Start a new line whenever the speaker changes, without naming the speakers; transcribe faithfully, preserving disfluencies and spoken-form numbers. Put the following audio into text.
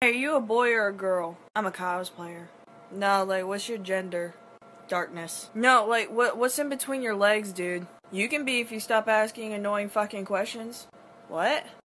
Are you a boy or a girl? I'm a cosplayer. No, like, what's your gender? Darkness. No, like, what? what's in between your legs, dude? You can be if you stop asking annoying fucking questions. What?